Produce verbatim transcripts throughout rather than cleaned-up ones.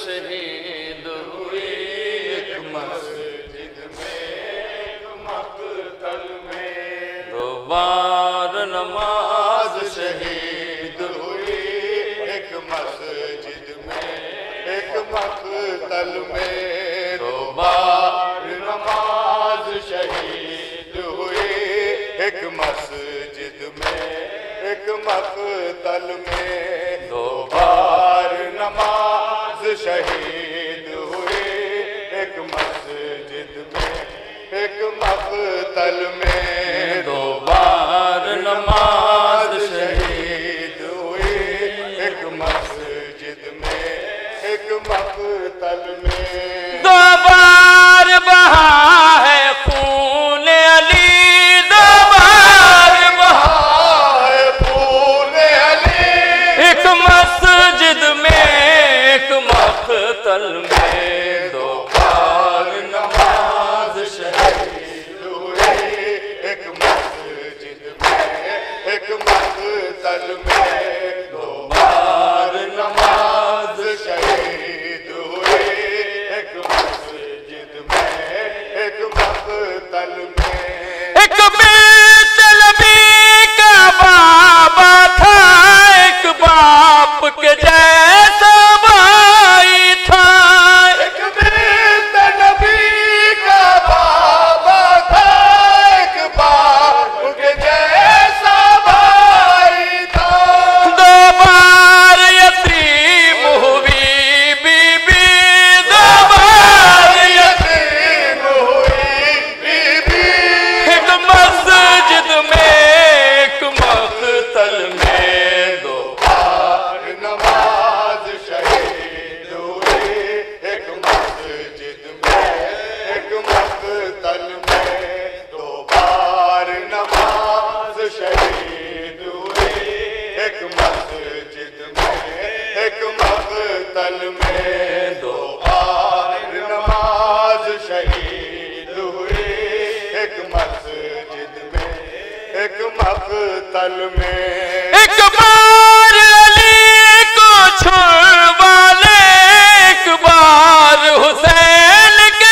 شہید ہوئی ایک مسجد میں ایک مقتل میں دو بار نماز شہید ہوئی ایک مسجد میں ایک مقتل میں دو بار نماز شہید ہوئی ایک مسجد میں ایک مقتل میں دو بار نماز شہید ہوئی ایک مسجد میں ایک مقتل میں دو بار نماز شہید ہوئی ایک مسجد میں ایک مقتل میں دو بار بہا ہے خون علی دو بار بہا ہے خون علی ایک مسجد میں ایک مقتل میں دو بار نماز شہید ہوئی ایک مسجد میں ایک مقتل میں دو بار نماز شہید ہوئی ایک مسجد میں ایک مقتل میں ایک بیت لبی کا بابا تھا ایک باپ کے جیسا بھائی تھا ایک بیت نبی کا بابا تھا ایک باپ کے جیسا بھائی تھا دو بار یتیم ہوئی بی بی دو بار یتیم ہوئی بی بی ایک مسجد میں ایک مقتل میں دو بار نماز شہید ہوئی ایک مسجد میں ایک مقتل میں دو بار نماز شہید ہوئی ایک مسجد میں ایک مقتل میں دو بار نماز شہید ہوئی ایک مسجد میں ایک مقتل میں ایک بار علی کو چھڑوا لے ایک بار حسین کے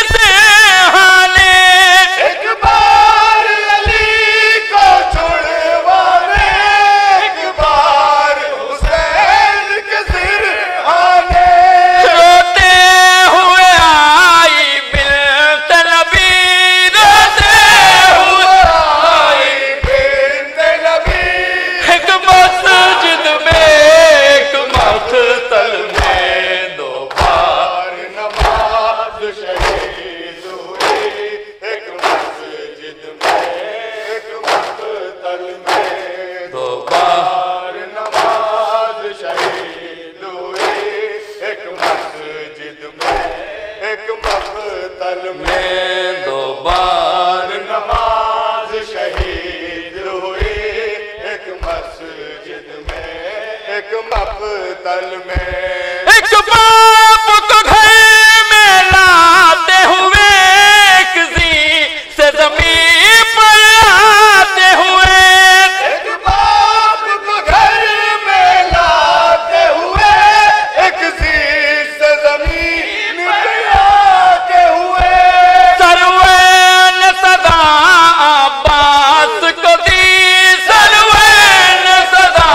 سہانے ایک بار علی کو چھڑوا لے ایک بار حسین کے سرحانے روتے ہوئے آئی بنت نبی روتے ہوئے آئی بنت نبی ایک مسجد میں ایک مقتل میں دو بار نماز شہید ہوئی ایک مسجد میں ایک مقتل میں دو بار نماز شہید ہوئی ایک مسجد میں ایک مقتل میں دو بار نماز شہید ہوئی ایک مسجد میں ایک مقتل میں ایک باپ کو گھر میں لاتے ہوئے ایک زی سے زمین پر آتے ہوئے ایک باپ کو گھر میں لاتے ہوئے ایک زی سے زمین پر آتے ہوئے سروین صدا عباس کو دی سروین صدا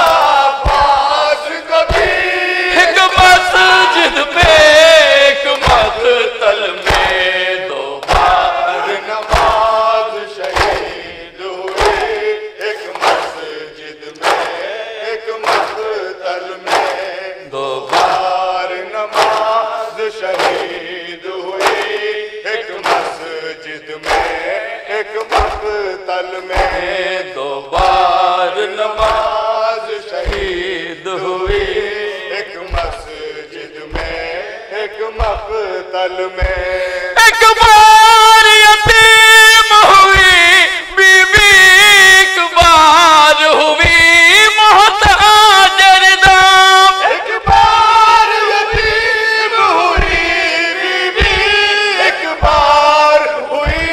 عباس کو دی ایک مسجد میں ایک مقتل میں دو بار نماز شہید ہوئی ایک مسجد میں ایک مقتل میں دو بار نماز شہید ہوئی ایک مسجد میں ایک مقتل میں دو بار نماز شہید ہوئی ایک مسجد میں ایک مقتل میں ایک بار یتیم ہوئی بی بی ایک بار ہوئی محتاج دام ایک بار یتیم ہوئی بی بی ایک بار ہوئی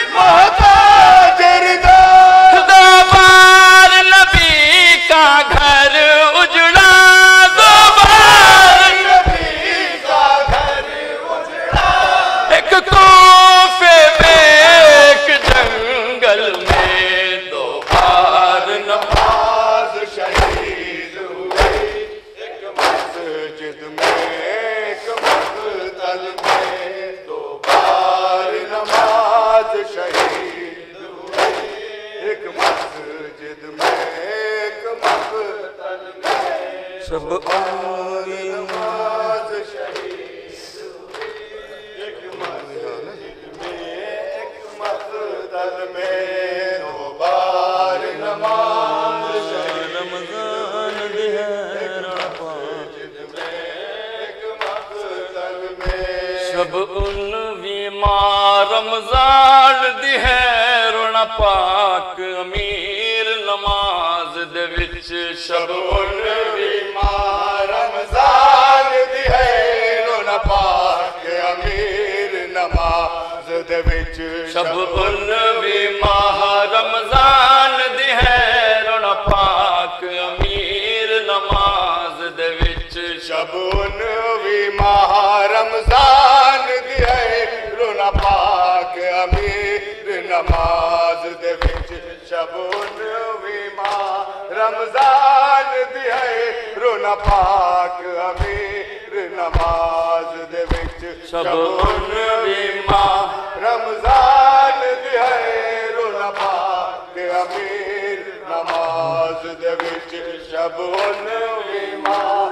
محتاج دام دو بار نبی کا گھر اجڑا دو بار نبی کا شب انوی نماز شہید ہوئی ایک مسجد میں ایک مقتل میں دو بار نماز شہید رمضان دہر شب انوی ماں رمضان دی ہے رونا پاک امیر نماز دے وچ شب انوی ماں رمضان دی ہے رونا پاک امیر نماز دے وچ شب انوی ماہ رمضان دی ہے رونا پاک امیر نماز دے وچ شب انوی ماہ رمضان دی ہے رونا پاک امیر نماز دے وچ شب انوی ماہ رمضان دی ہے رونا پاک امیر نماز دے وچ شب انوی ماہ رمضان دی ہے رونا پاک امیر نماز دے وچ شب انوی ماہ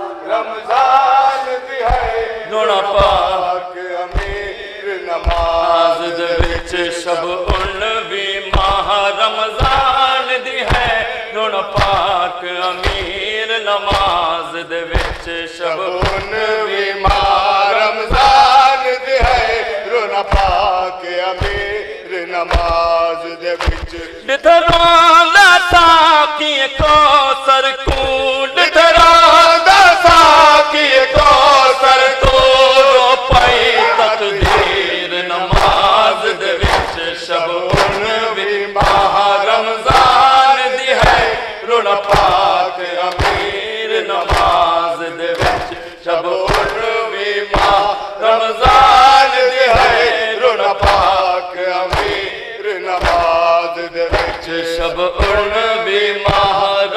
رمضان دی ہے رونا پاک امیر نماز دے وچ شب انوی ماہ رمضان دی ہے رونا پاک امیر نماز دے وچ شب انوی ماہ رمضان دی ہے رونا پاک امیر نماز دے وچ ڈتھراں دا ساقی کوثر کو ڈتھراں دا ساقی کوثر کو رو پائی تقدیر نماز دے وچ شب انوی ماہ رمضان دی ہے رونا پاک امیر نماز دے وچ شب انوی ماہ رمضان دی ہے رونا پاک امیر نماز دے وچ شب انوی ماہ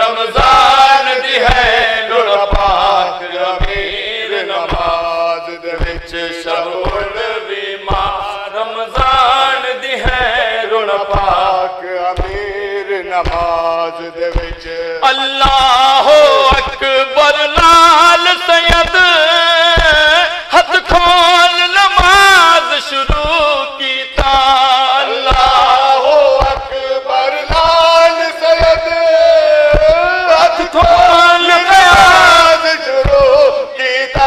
رمضان دی ہے رونا پاک امیر نماز دے وچ شب انوی ماہ رمضان دی ہے رونا پاک امیر نماز دے وچ اللہ اکبر لال سید ہتھ کھول نماز شروع کیتا اللہ اکبر لال سید ہتھ کھول نماز شروع کیتا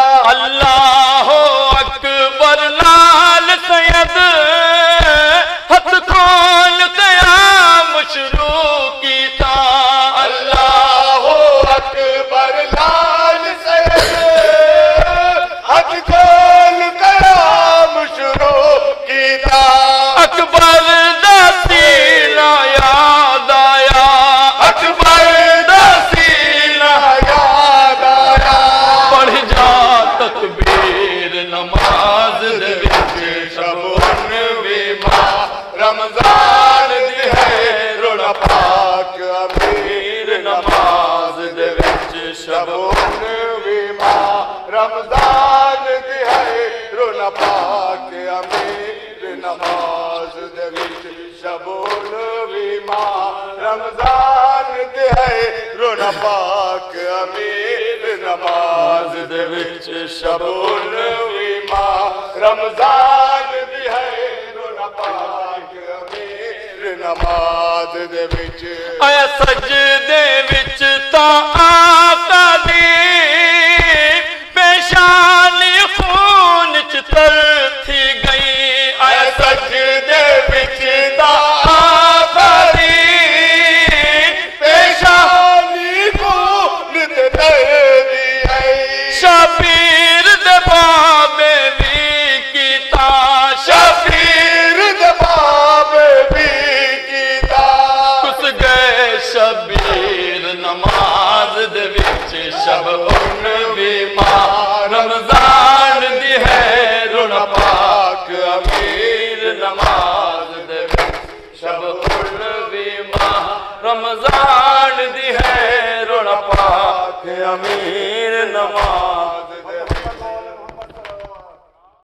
اللہ اکبر لال سید ہتھ کھول قیام شروع کیتا اللہ اکبر لال سید ہتھ کھول قیام شروع کیتا اکبر دا سینہ یاد آیا اکبر دا سینہ یاد آیا پڑھ جا تکبیر نماز دے وچ شب انوی ماہ رمضان دی ہے رونا پاک امیر نماز دے وچ شب انوی ماہ رمضان دی ہے رونا پاک امیر نماز دے وچ شب انوی ماہ رمضان دی ہے رونا پاک امیر نماز دے وچ شب انوی ماہ رمضان دی ہے رونا پاک امیر نماز دے وچ اے سجدے وچ تا آقا دی پیشانی خون چ تر تھی گئی اے سجدے وچ تا آقا دی پیشانی خون تے تر دی ہے شبیر دے بابے بھی کیتا شبیر دے بابے بھی کیتا کس گئے شبیر نماز دے وچ شب انوی ماہ رمضان دی ہے رونا پاک امیر نماز دے وچ شب انوی ماہ رمضان دی ہے رونا پاک امیر نماز